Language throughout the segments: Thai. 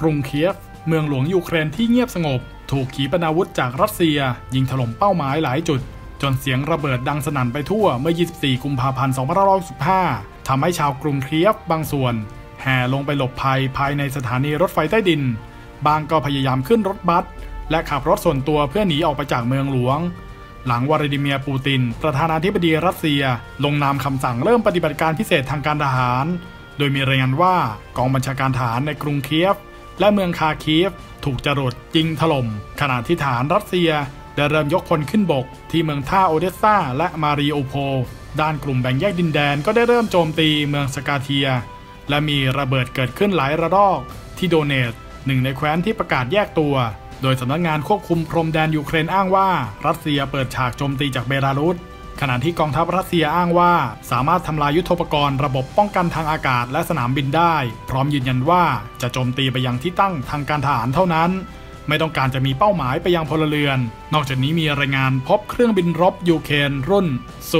รุงเคียฟเมืองหลวงยูเครนที่เงียบสงบถูกขีปนาวุธจากรัสเซียยิงถล่มเป้าหมายหลายจุดจนเสียงระเบิดดังสนั่นไปทั่วเมื่อ 24 กุมภาพันธ์ 2565 ทำให้ชาวกรุงเคียฟบางส่วนแห่ลงไปหลบภัยภายในสถานีรถไฟใต้ดินบางก็พยายามขึ้นรถบัสและขับรถส่วนตัวเพื่อหนีออกไปจากเมืองหลวงหลังวลาดิเมียร์ปูตินประธานาธิบดีรัสเซียลงนามคำสั่งเริ่มปฏิบัติการพิเศษทางการทหารโดยมีรายงานว่ากองบัญชาการทหารในกรุงเคียฟและเมืองคาคีฟถูกจรวดยิงถล่มขณะที่ทหารรัสเซียได้เริ่มยกพลขึ้นบกที่เมืองท่าโอเดสซาและมาริโอโพลด้านกลุ่มแบ่งแยกดินแดนก็ได้เริ่มโจมตีเมืองสกาเทียและมีระเบิดเกิดขึ้นหลายระลอกที่โดเนตหนึ่งในแคว้นที่ประกาศแยกตัวโดยสำนักงานควบคุมพรมแดนยูเครนอ้างว่ารัสเซียเปิดฉากโจมตีจากเบลารุสขณะที่กองทัพรัสเซียอ้างว่าสามารถทำลายยุทโธปกรณ์ระบบป้องกันทางอากาศและสนามบินได้พร้อมยืนยันว่าจะโจมตีไปยังที่ตั้งทางการทหารเท่านั้นไม่ต้องการจะมีเป้าหมายไปยังพลเรือนนอกจากนี้มีรายงานพบเครื่องบินรบยูเครนรุ่นซู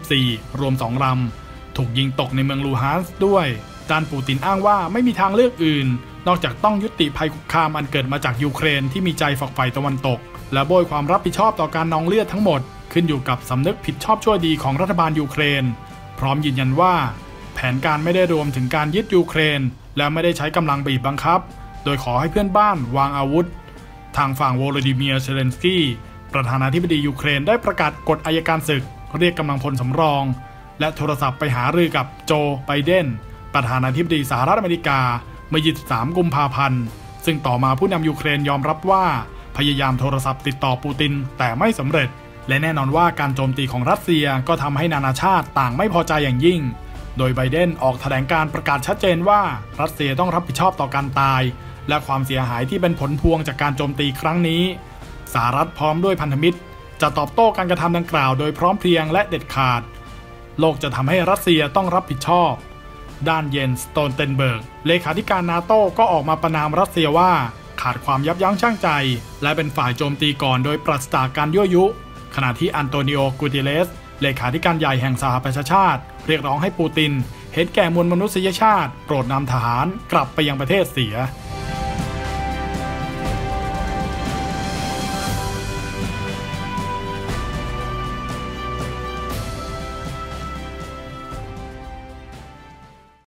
24รวม2ลำถูกยิงตกในเมืองลูฮานส์ด้วยด้านปูตินอ้างว่าไม่มีทางเลือกอื่นนอกจากต้องยุติภัยคุกคามอันเกิดมาจากยูเครนที่มีใจฝักใฝ่ตะวันตกและโบยความรับผิดชอบต่อการนองเลือดทั้งหมดขึ้นอยู่กับสำนึกผิดชอบชั่วดีของรัฐบาลยูเครนพร้อมยืนยันว่าแผนการไม่ได้รวมถึงการยึดยูเครนและไม่ได้ใช้กำลังบีบบังคับโดยขอให้เพื่อนบ้านวางอาวุธทางฝั่งโวโลดิเมียร์เซเลนสกี้ประธานาธิบดียูเครนได้ประกาศกฎอัยการศึกเรียกกำลังพลสำรองและโทรศัพท์ไปหารือกับโจไบเดนประธานาธิบดีสหรัฐอเมริกาเมื่อ 23 กุมภาพันธ์ซึ่งต่อมาผู้นำยูเครนยอมรับว่าพยายามโทรศัพท์ติดต่อปูตินแต่ไม่สำเร็จและแน่นอนว่าการโจมตีของรัสเซียก็ทำให้นานาชาติต่างไม่พอใจอย่างยิ่งโดยไบเดนออกแถลงการประกาศชัดเจนว่ารัสเซียต้องรับผิดชอบต่อการตายและความเสียหายที่เป็นผลพวงจากการโจมตีครั้งนี้สหรัฐพร้อมด้วยพันธมิตรจะตอบโต้การกระทำดังกล่าวโดยพร้อมเพรียงและเด็ดขาดโลกจะทำให้รัสเซียต้องรับผิดชอบด้านเยนสโตนเทนเบิร์กเลขาธิการนาโต้ก็ออกมาประณามรัสเซียว่าขาดความยับยั้งชั่งใจและเป็นฝ่ายโจมตีก่อนโดยปราศจากการยั่วยุขณะที่อันโตนิโอ กูเตเรสเลขาธิการใหญ่แห่งสหประชาชาติเรียกร้องให้ปูตินเห็นแก่มวลมนุษยชาติโปรดนำทหารกลับไปยังประเทศเสีย